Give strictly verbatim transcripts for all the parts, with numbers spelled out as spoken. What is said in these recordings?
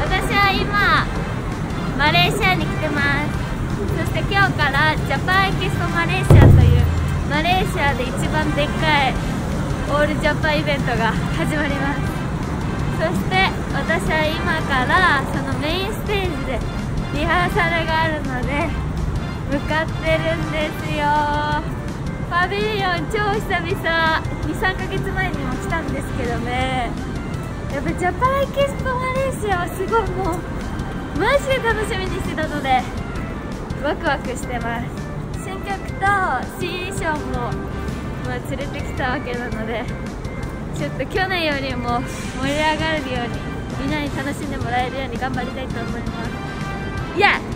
私は今マレーシアに来てます。そして今日からジャパンエキスポマレーシアというマレーシアで一番でっかいオールジャパンイベントが始まります。そして私は今からそのメインステージでリハーサルがあるので向かってるんですよ。パビリオン超久々、にさんかげつまえにも来たんですけどね、やっぱジャパンエキスポマレーシアはすごいもうマジで楽しみにしてたのでワクワクしてます。新曲と新衣装も、まあ、連れてきたわけなのでちょっと去年よりも盛り上がるようにみんなに楽しんでもらえるように頑張りたいと思います。イエー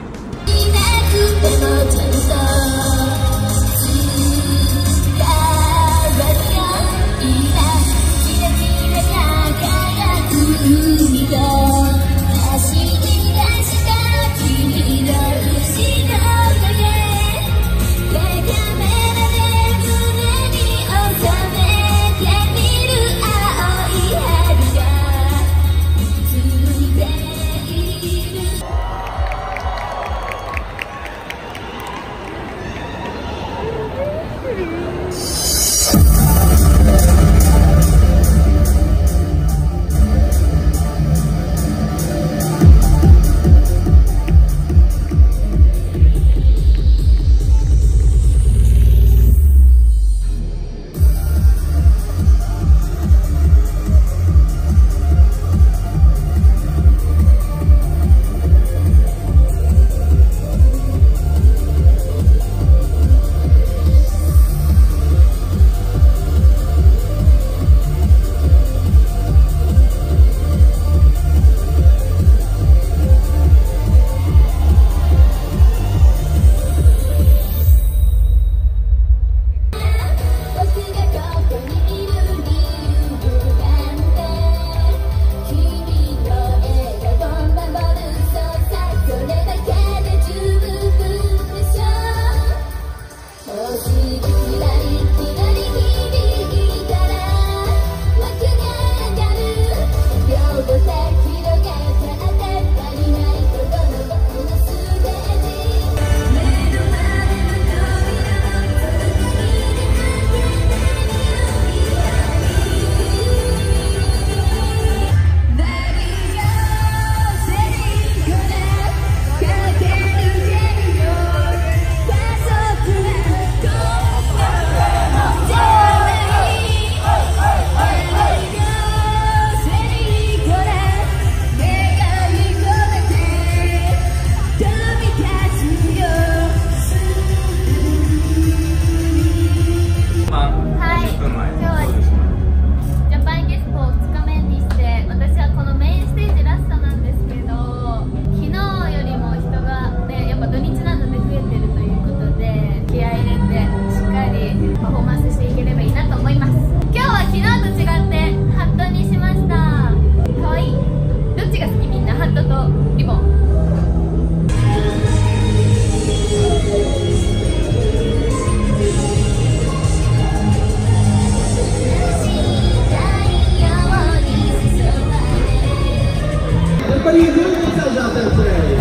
Everybody enjoy themselves out there today.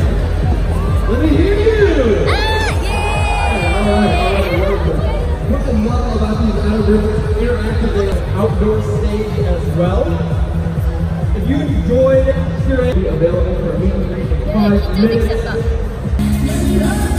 Let me hear you. Ah, yeah. All right, all right, wonderful. What I love about these outdoor interactive outdoor stage as well. If you enjoyed, you're available for a meet and greet in five minutes.